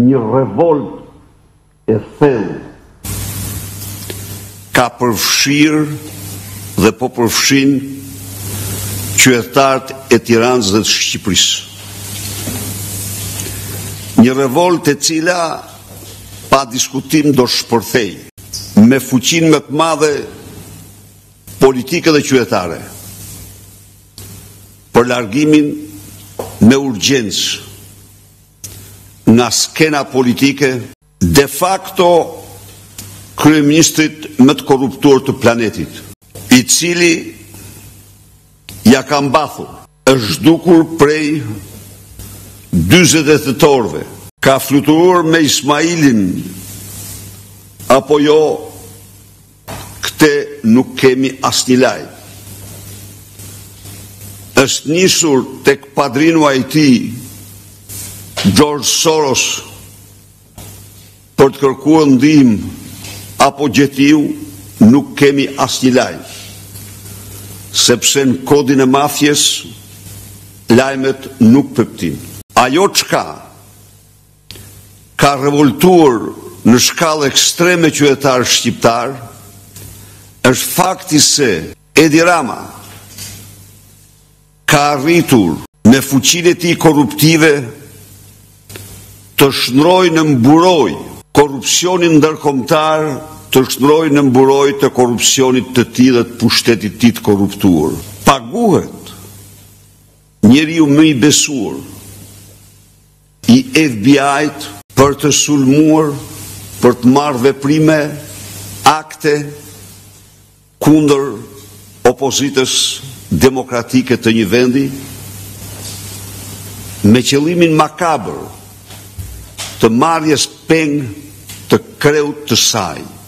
një revolt e thellë ka përfshirë dhe po përfshin qytetarët e Tiranës dhe të Shqipërisë. Një revolt e cila pa diskutim do shpërthej me fuqinë më të madhe politike dhe qytetare për largimin me urgjencë nga skena politike de facto kryeministrit më të korruptuar të planetit, i cili ja ka mbathur, është zhdukur prej 40 tetorëve, ka fluturuar me Ismailin apo jo, këte nuk kemi asnjë laj. Është nisur tek padrinu i tij, George Soros, për të kërkuar ndihmë apo gjetiu, nuk kemi asnjë laj. Sepse në kodin e mafjes lajmet nuk pëptin. Ajo çka ka revoltuar në shkallë ekstreme qytetarë shqiptar është fakti se Edi Rama ka arritur me fuqinë e tij korruptive të shndrojë në mburoj korrupsionin ndërkombëtar, të shndrojë në mburoj të korrupsionit të tij dhe të pushtetit të tij të korruptuar. Paguhet njeriu më i besuar i FBI-t për të sulmuar, për të marrë veprime, akte kundër opozitës demokratike të një vendi, me qëllimin makabër të marrjes peng të kreut të saj.